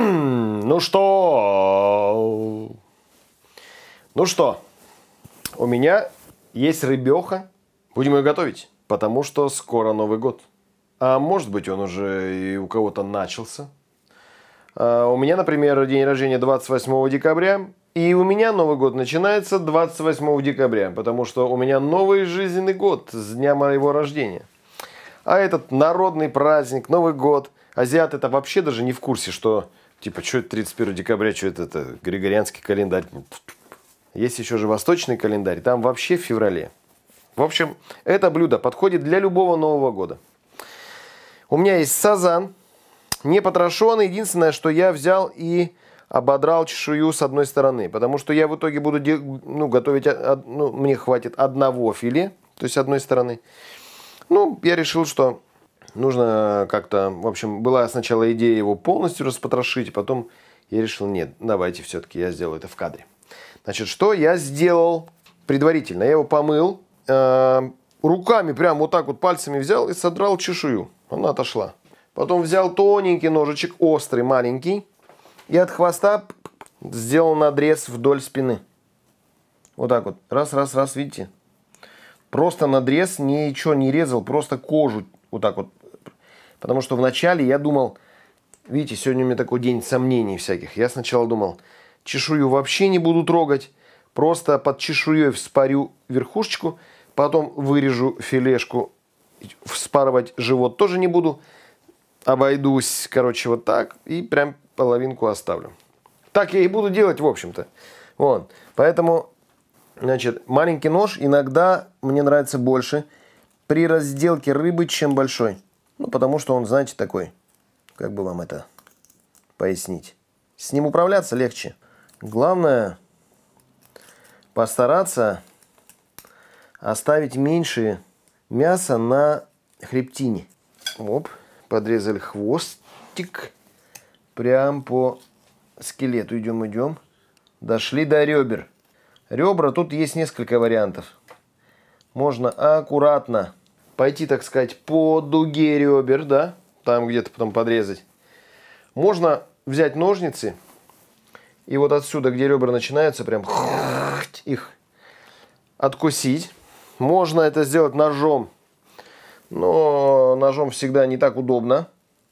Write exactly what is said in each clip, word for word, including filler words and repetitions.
Ну что? Ну что? У меня есть рыбеха. Будем ее готовить, потому что скоро Новый год. А может быть, он уже и у кого-то начался. А у меня, например, день рождения двадцать восьмого декабря. И у меня Новый год начинается двадцать восьмого декабря, потому что у меня новый жизненный год с дня моего рождения. А этот народный праздник, Новый год, азиаты-то вообще даже не в курсе, что, типа, что это тридцать первого декабря, что это, это григорианский календарь. Есть еще же восточный календарь, там вообще в феврале. В общем, это блюдо подходит для любого Нового года. У меня есть сазан, не потрошенный. Единственное, что я взял и ободрал чешую с одной стороны. Потому что я в итоге буду ну, готовить, ну, мне хватит одного филе, то есть одной стороны. Ну, я решил, что нужно как-то, в общем, была сначала идея его полностью распотрошить, потом я решил, нет, давайте все-таки я сделаю это в кадре. Значит, что я сделал предварительно? Я его помыл, э, руками прям вот так вот пальцами взял и содрал чешую. Она отошла. Потом взял тоненький ножичек, острый, маленький, и от хвоста сделал надрез вдоль спины. Вот так вот. Раз, раз, раз, видите? Просто надрез, ничего не резал, просто кожу вот так вот. Потому что вначале я думал, видите, сегодня у меня такой день сомнений всяких. Я сначала думал, чешую вообще не буду трогать, просто под чешуей вспорю верхушечку, потом вырежу филешку, вспарывать живот тоже не буду. Обойдусь, короче, вот так и прям половинку оставлю. Так я и буду делать, в общем-то. Вот. Поэтому, значит, маленький нож иногда мне нравится больше при разделке рыбы, чем большой. Ну, потому что он, знаете, такой, как бы вам это пояснить. С ним управляться легче. Главное постараться оставить меньше мяса на хребтине. Оп. Подрезали хвостик. Прям по скелету идем, идем. Дошли до ребер. Ребра, тут есть несколько вариантов. Можно аккуратно пойти, так сказать, по дуге ребер, да? Там где-то потом подрезать. Можно взять ножницы. И вот отсюда, где ребра начинаются, прям их откусить. Можно это сделать ножом. Но ножом всегда не так удобно.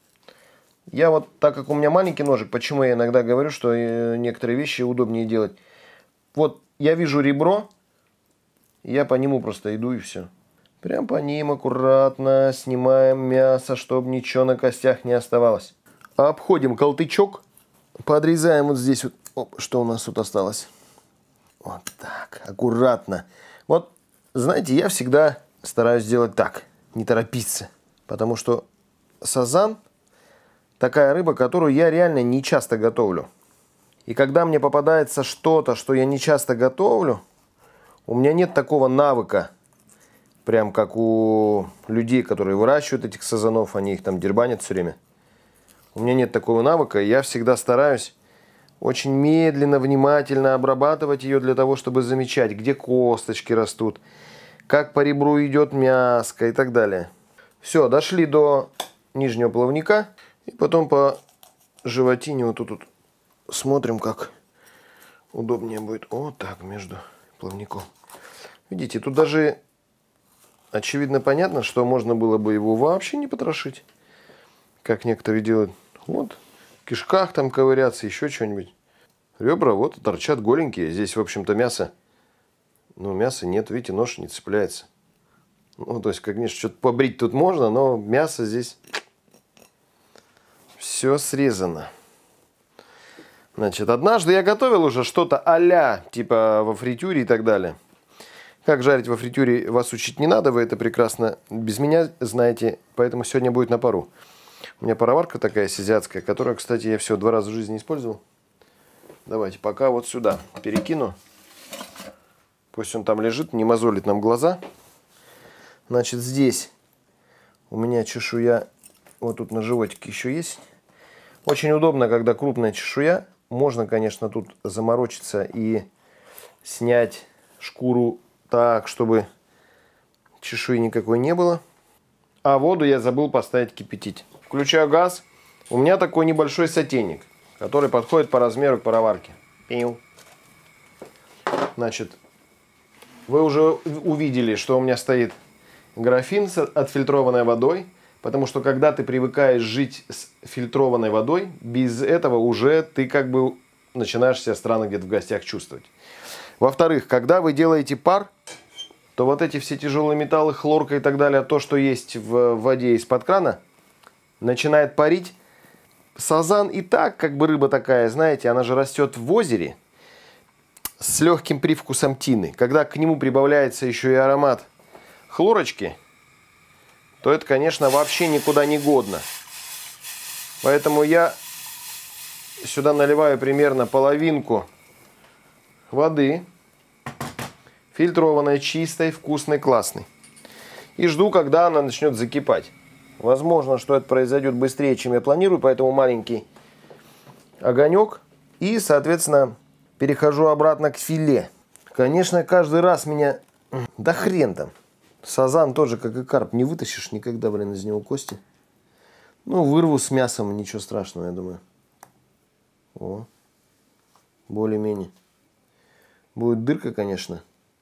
Я вот, так как у меня маленький ножик, почему я иногда говорю, что некоторые вещи удобнее делать. Вот я вижу ребро, я по нему просто иду и все. Прям по ним аккуратно снимаем мясо, чтобы ничего на костях не оставалось. Обходим колтычок, подрезаем вот здесь вот, оп, что у нас тут осталось. Вот так, аккуратно. Вот, знаете, я всегда стараюсь делать так. Не торопиться, потому что сазан такая рыба, которую я реально не часто готовлю. И когда мне попадается что-то, что я не часто готовлю, у меня нет такого навыка, прям как у людей, которые выращивают этих сазанов, они их там дербанят все время. У меня нет такого навыка, и я всегда стараюсь очень медленно, внимательно обрабатывать ее для того, чтобы замечать, где косточки растут, как по ребру идет мяско и так далее. Все, дошли до нижнего плавника. И потом по животине вот тут вот смотрим, как удобнее будет. Вот так, между плавником. Видите, тут даже очевидно понятно, что можно было бы его вообще не потрошить. Как некоторые делают. Вот, в кишках там ковыряться, еще что-нибудь. Ребра вот торчат голенькие. Здесь, в общем-то, мясо. Ну, мяса нет, видите, нож не цепляется. Ну, то есть, конечно, что-то побрить тут можно, но мясо здесь все срезано. Значит, однажды я готовил уже что-то а-ля, типа во фритюре и так далее. Как жарить во фритюре, вас учить не надо, вы это прекрасно без меня знаете, поэтому сегодня будет на пару. У меня пароварка такая азиатская, которую, кстати, я всего два раза в жизни использовал. Давайте пока вот сюда перекину. Пусть он там лежит, не мозолит нам глаза. Значит, здесь у меня чешуя, вот тут на животике еще есть. Очень удобно, когда крупная чешуя. Можно, конечно, тут заморочиться и снять шкуру так, чтобы чешуи никакой не было. А воду я забыл поставить кипятить. Включаю газ. У меня такой небольшой сотейник. который подходит по размеру к пароварке. Пиу. Значит, вы уже увидели, что у меня стоит графин с отфильтрованной водой, потому что когда ты привыкаешь жить с фильтрованной водой, без этого уже ты как бы начинаешь себя странно где-то в гостях чувствовать. Во-вторых, когда вы делаете пар, то вот эти все тяжелые металлы, хлорка и так далее, то, что есть в воде из-под крана, начинает парить. Сазан и так, как бы рыба такая, знаете, она же растет в озере с легким привкусом тины. Когда к нему прибавляется еще и аромат хлорочки, то это, конечно, вообще никуда не годно. Поэтому я сюда наливаю примерно половинку воды, фильтрованной, чистой, вкусной, классной. И жду, когда она начнет закипать. Возможно, что это произойдет быстрее, чем я планирую, поэтому маленький огонек. И, соответственно, перехожу обратно к филе. Конечно, каждый раз меня... Да хрен там. Сазан тоже, как и карп, не вытащишь никогда, блин, из него кости. Ну, вырву с мясом, ничего страшного, я думаю. О, более-менее. Будет дырка, конечно.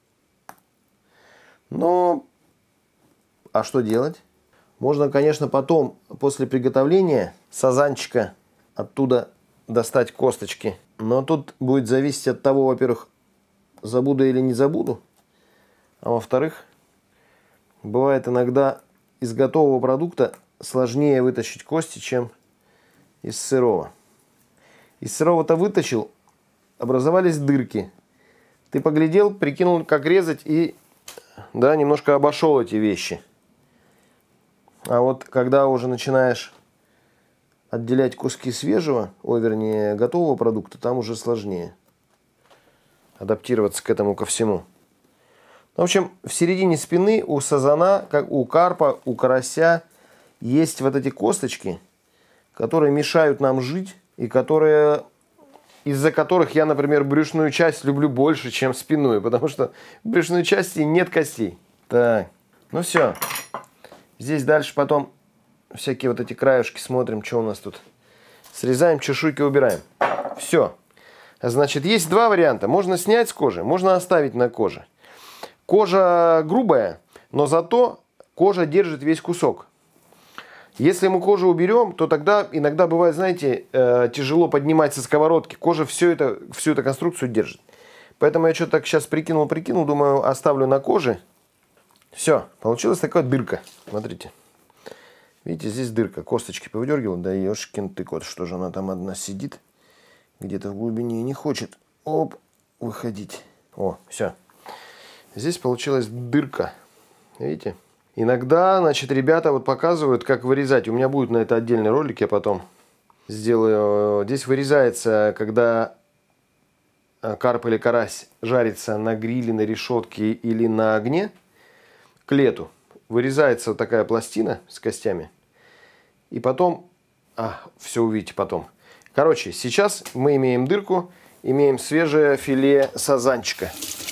Но, а что делать? Можно, конечно, потом, после приготовления сазанчика, оттуда достать косточки. Но тут будет зависеть от того, во-первых, забуду или не забуду. А во-вторых, бывает иногда из готового продукта сложнее вытащить кости, чем из сырого. Из сырого-то вытащил, образовались дырки. Ты поглядел, прикинул, как резать, и да, немножко обошел эти вещи. А вот когда уже начинаешь отделять куски свежего, ой, вернее, готового продукта, там уже сложнее адаптироваться к этому ко всему. В общем, в середине спины у сазана, как у карпа, у карася, есть вот эти косточки, которые мешают нам жить, и которые, из-за которых я, например, брюшную часть люблю больше, чем спинную, потому что в брюшной части нет костей. Так, ну все. Здесь дальше потом всякие вот эти краюшки смотрим, что у нас тут. Срезаем, чешуйки убираем. Все. Значит, есть два варианта. Можно снять с кожи, можно оставить на коже. Кожа грубая, но зато кожа держит весь кусок. Если мы кожу уберем, то тогда иногда бывает, знаете, тяжело поднимать со сковородки. Кожа все это, всю эту конструкцию держит. Поэтому я что-то так сейчас прикинул-прикинул, думаю, оставлю на коже. Все, получилась такая дырка. Смотрите. Видите, здесь дырка. Косточки повыдергивал. Да ешкин ты кот, что же она там одна сидит. Где-то в глубине и не хочет. Оп, выходить. О, все. Здесь получилась дырка. Видите? Иногда, значит, ребята вот показывают, как вырезать. У меня будет на это отдельный ролик, я потом сделаю. Здесь вырезается, когда карп или карась жарится на гриле, на решетке или на огне, к лету. Вырезается вот такая пластина с костями. И потом... А, все увидите потом. Короче, сейчас мы имеем дырку, имеем свежее филе сазанчика.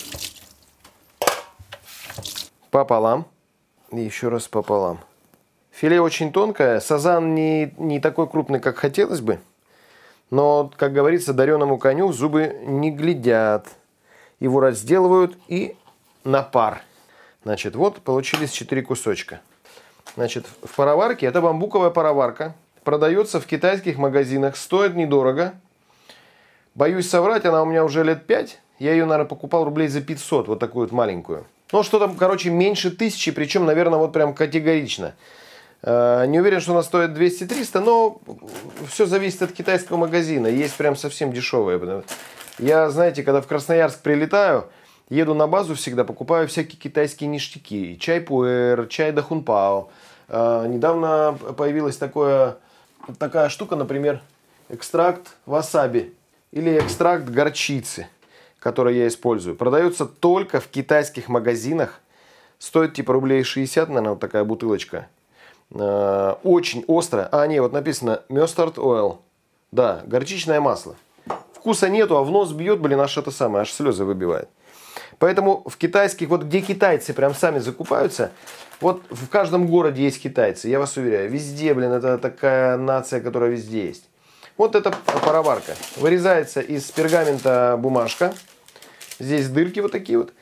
Пополам. И еще раз пополам. Филе очень тонкое. Сазан не, не такой крупный, как хотелось бы. Но, как говорится, дареному коню зубы не глядят. Его разделывают и на пар. Значит, вот получились четыре кусочка. Значит, в пароварке, это бамбуковая пароварка. Продается в китайских магазинах. Стоит недорого. Боюсь соврать, она у меня уже лет пять. Я ее, наверное, покупал рублей за пятьсот. Вот такую вот маленькую. Ну, что там, короче, меньше тысячи. Причем, наверное, вот прям категорично. Э, не уверен, что она стоит двести-триста. Но все зависит от китайского магазина. Есть прям совсем дешевые. Я, знаете, когда в Красноярск прилетаю, еду на базу всегда, покупаю всякие китайские ништяки. Чай пуэр, чай дахунпао. Э, недавно появилась такое, такая штука, например, экстракт васаби. Или экстракт горчицы, который я использую. Продается только в китайских магазинах. Стоит типа рублей шестьдесят, наверное, вот такая бутылочка. Э, очень остро. А, не, вот написано mustard oil. Да, горчичное масло. Вкуса нету, а в нос бьет, блин, аж это самое, аж слезы выбивает. Поэтому в китайских, вот где китайцы прям сами закупаются, вот в каждом городе есть китайцы, я вас уверяю. Везде, блин, это такая нация, которая везде есть. Вот эта пароварка. Вырезается из пергамента бумажка. Здесь дырки вот такие вот.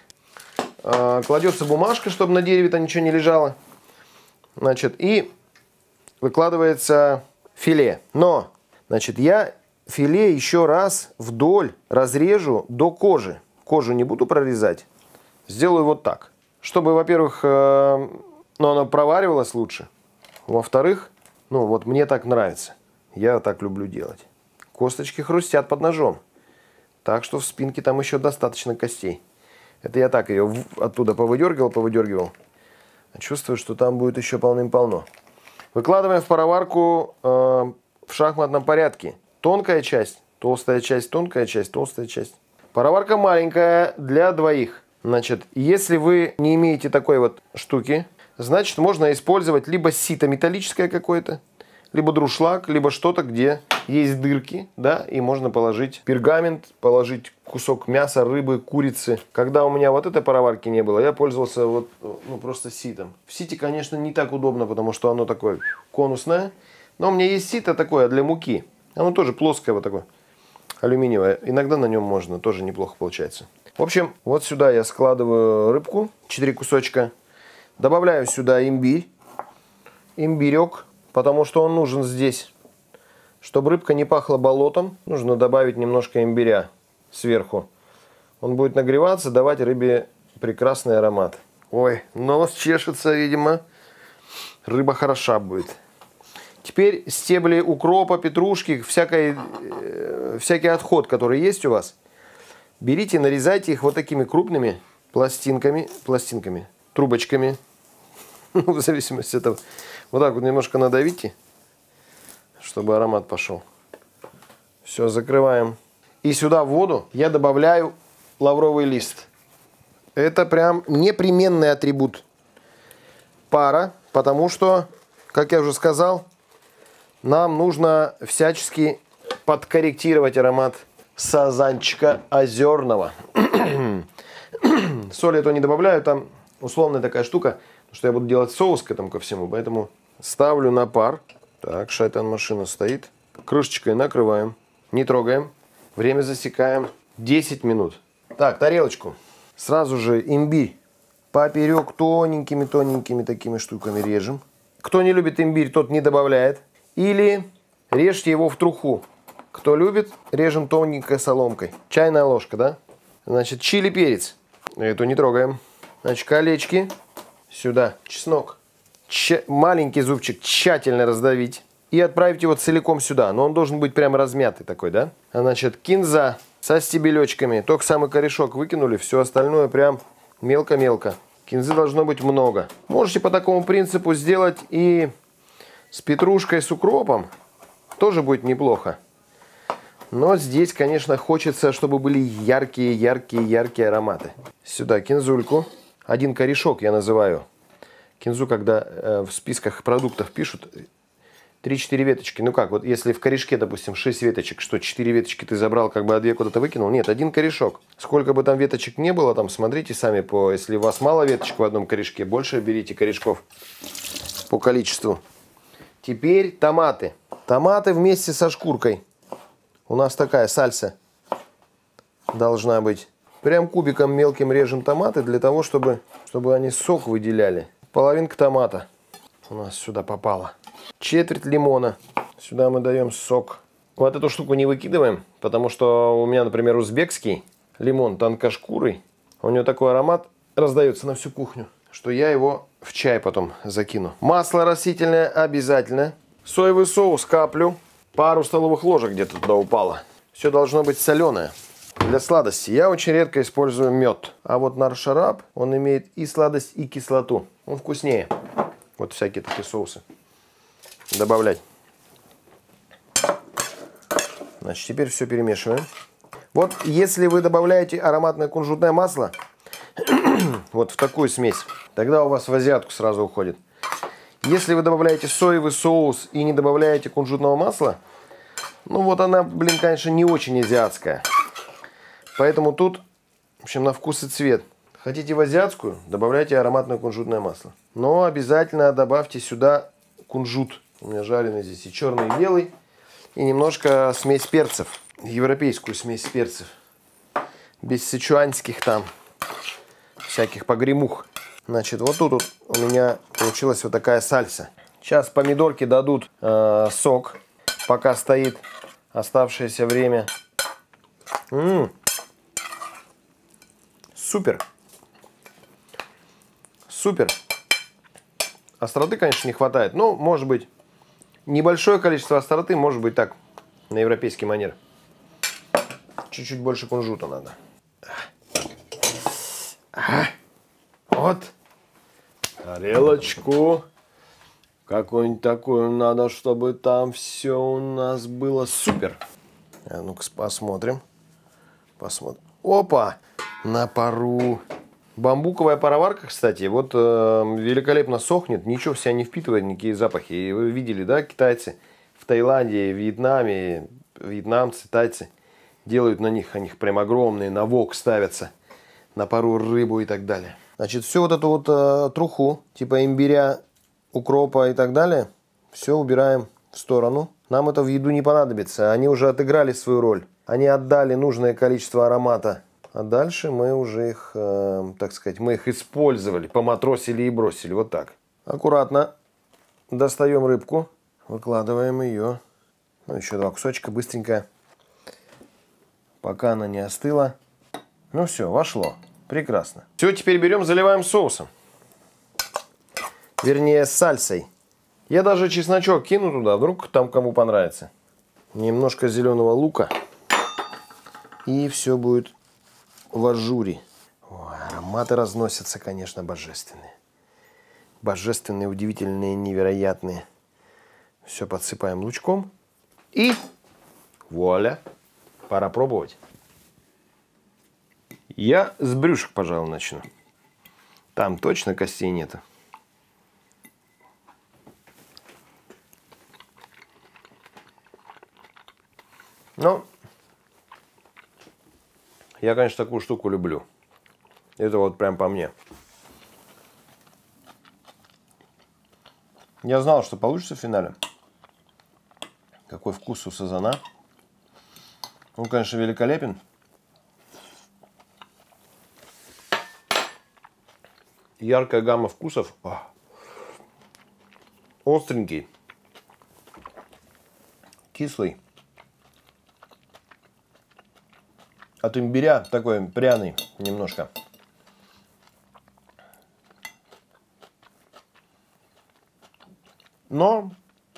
Кладется бумажка, чтобы на дереве-то ничего не лежало. Значит, и выкладывается филе. Но, значит, я филе еще раз вдоль разрежу до кожи. Кожу не буду прорезать. Сделаю вот так. Чтобы, во-первых, э, ну, оно проваривалось лучше. Во-вторых, ну вот мне так нравится. Я так люблю делать. Косточки хрустят под ножом. Так что в спинке там еще достаточно костей. Это я так ее оттуда повыдергивал, повыдергивал. Чувствую, что там будет еще полным-полно. Выкладываем в пароварку э, в шахматном порядке. Тонкая часть, толстая часть, тонкая часть, толстая часть. Пароварка маленькая для двоих. Значит, если вы не имеете такой вот штуки, значит, можно использовать либо сито металлическое какое-то, либо друшлаг, либо что-то, где есть дырки, да, и можно положить пергамент, положить кусок мяса, рыбы, курицы. Когда у меня вот этой пароварки не было, я пользовался вот, ну, просто ситом. В сите, конечно, не так удобно, потому что оно такое конусное, но у меня есть сито такое для муки. Оно тоже плоское вот такое, алюминиевое. Иногда на нем можно, тоже неплохо получается. В общем, вот сюда я складываю рыбку, четыре кусочка. Добавляю сюда имбирь, имбирек, потому что он нужен здесь. Чтобы рыбка не пахла болотом, нужно добавить немножко имбиря сверху. Он будет нагреваться, давать рыбе прекрасный аромат. Ой, нос чешется, видимо. Рыба хороша будет. Теперь стебли укропа, петрушки, всякий, э, всякий отход, который есть у вас, берите, нарезайте их вот такими крупными пластинками, пластинками, трубочками. В зависимости от того. Вот так вот немножко надавите, чтобы аромат пошел. Все, закрываем. И сюда в воду я добавляю лавровый лист. Это прям непременный атрибут пара, потому что, как я уже сказал, нам нужно всячески подкорректировать аромат сазанчика озерного. Соль я то не добавляю, там условная такая штука, что я буду делать соус к этому ко всему, поэтому ставлю на пар. Так, шайтан машина стоит. Крышечкой накрываем, не трогаем. Время засекаем десять минут. Так, тарелочку. Сразу же имбирь поперек тоненькими-тоненькими такими штуками режем. Кто не любит имбирь, тот не добавляет. Или режьте его в труху. Кто любит, режем тоненькой соломкой. Чайная ложка, да? Значит, чили, перец. Эту не трогаем. Значит, колечки. Сюда. Чеснок. Ч... Маленький зубчик тщательно раздавить. И отправить его целиком сюда. Но он должен быть прям размятый такой, да? Значит, кинза со стебелечками. Только самый корешок выкинули. Все остальное прям мелко-мелко. Кинзы должно быть много. Можете по такому принципу сделать и с петрушкой, с укропом. Тоже будет неплохо. Но здесь, конечно, хочется, чтобы были яркие, яркие, яркие ароматы. Сюда кинзульку. Один корешок я называю. Кинзу, когда э, в списках продуктов пишут три-четыре веточки. Ну как, вот если в корешке, допустим, шесть веточек, что четыре веточки ты забрал, как бы, а две куда-то выкинул? Нет, один корешок. Сколько бы там веточек не было, там смотрите сами, по, если у вас мало веточек в одном корешке, больше берите корешков по количеству. Теперь томаты. Томаты вместе со шкуркой. У нас такая сальса должна быть. Прям кубиком мелким режем томаты для того, чтобы, чтобы они сок выделяли. Половинка томата у нас сюда попала. Четверть лимона. Сюда мы даем сок. Вот эту штуку не выкидываем, потому что у меня, например, узбекский лимон тонкошкурый. У него такой аромат раздается на всю кухню, что я его в чай потом закину. Масло растительное обязательно. Соевый соус каплю. Пару столовых ложек где-то туда упало. Все должно быть соленое. Для сладости я очень редко использую мед. А вот нар-шараб, он имеет и сладость, и кислоту. Он вкуснее. Вот всякие такие соусы добавлять. Значит, теперь все перемешиваем. Вот если вы добавляете ароматное кунжутное масло, вот в такую смесь, тогда у вас в азиатку сразу уходит. Если вы добавляете соевый соус и не добавляете кунжутного масла, ну вот она, блин, конечно, не очень азиатская. Поэтому тут, в общем, на вкус и цвет. Хотите в азиатскую, добавляйте ароматное кунжутное масло. Но обязательно добавьте сюда кунжут. У меня жареный здесь и черный, и белый. И немножко смесь перцев. Европейскую смесь перцев. Без сычуанских там всяких погремух. Значит, вот тут вот у меня получилась вот такая сальса. Сейчас помидорки дадут э, сок. Пока стоит оставшееся время. М-м. Супер. Супер. Остроты, конечно, не хватает. Но, может быть, небольшое количество остроты, может быть, так, на европейский манер. Чуть-чуть больше кунжута надо. А, вот. Тарелочку. Какую-нибудь такую надо, чтобы там все у нас было супер. А ну-ка посмотрим. Посмотрим. Опа! На пару. Бамбуковая пароварка, кстати, вот э, великолепно сохнет. Ничего в себя не впитывает, никакие запахи. И вы видели, да, китайцы в Таиланде, Вьетнаме, вьетнамцы, тайцы делают на них, они прям огромные, на вок ставятся. На пару рыбу и так далее. Значит, всю вот эту вот э, труху, типа имбиря, укропа и так далее, все убираем в сторону. Нам это в еду не понадобится. Они уже отыграли свою роль. Они отдали нужное количество аромата. А дальше мы уже их, э, так сказать, мы их использовали, поматросили и бросили. Вот так. Аккуратно достаем рыбку, выкладываем ее. Ну, еще два кусочка, быстренько. Пока она не остыла. Ну все, вошло. Прекрасно. Все, теперь берем, заливаем соусом. Вернее, сальсой. Я даже чесночок кину туда, вдруг там кому понравится. Немножко зеленого лука. И все будет в ажуре. Ой, ароматы разносятся, конечно, божественные. Божественные, удивительные, невероятные. Все подсыпаем лучком. И вуаля. Пора пробовать. Я с брюшек, пожалуй, начну. Там точно костей нету. Ну, я, конечно, такую штуку люблю. Это вот прям по мне. Я знал, что получится в финале. Какой вкус у сазана. Он, конечно, великолепен. Яркая гамма вкусов. Остренький. Кислый. От имбиря такой пряный немножко. Но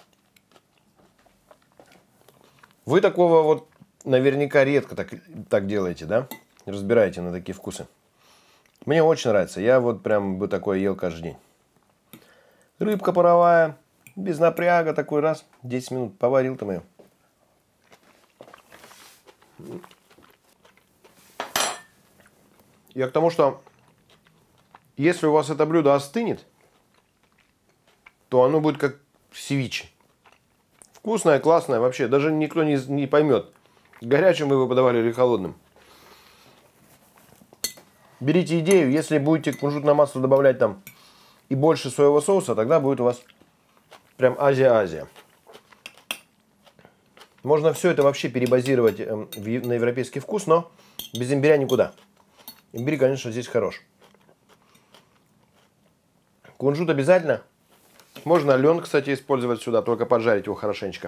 вы такого вот наверняка редко так, так делаете, да? Разбираете на такие вкусы. Мне очень нравится. Я вот прям бы такое ел каждый день. Рыбка паровая. Без напряга такой раз. десять минут поварил там ее. Я к тому, что если у вас это блюдо остынет, то оно будет как севиче. Вкусное, классное вообще. Даже никто не, не поймет, горячим вы его подавали или холодным. Берите идею, если будете кунжутное масло добавлять там и больше соевого соуса, тогда будет у вас прям Азия-Азия. Можно все это вообще перебазировать на европейский вкус, но без имбиря никуда. Имбирь, конечно, здесь хорош. Кунжут обязательно. Можно лен, кстати, использовать сюда, только поджарить его хорошенечко.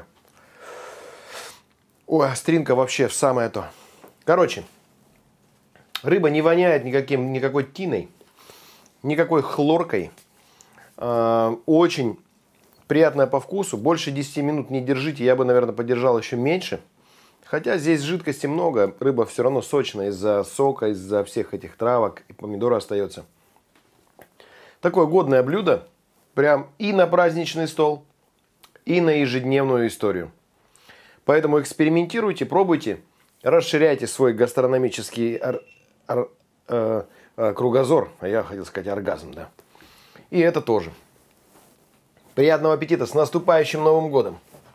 Ой, остринка вообще в самое то. Короче, рыба не воняет никаким, никакой тиной, никакой хлоркой. Э, очень приятная по вкусу. Больше десяти минут не держите, я бы, наверное, подержал еще меньше. Хотя здесь жидкости много, рыба все равно сочная из-за сока, из-за всех этих травок, и помидора остается. Такое годное блюдо, прям и на праздничный стол, и на ежедневную историю. Поэтому экспериментируйте, пробуйте, расширяйте свой гастрономический ор, ор, э, э, кругозор, а я хотел сказать оргазм, да. И это тоже. Приятного аппетита, с наступающим Новым годом!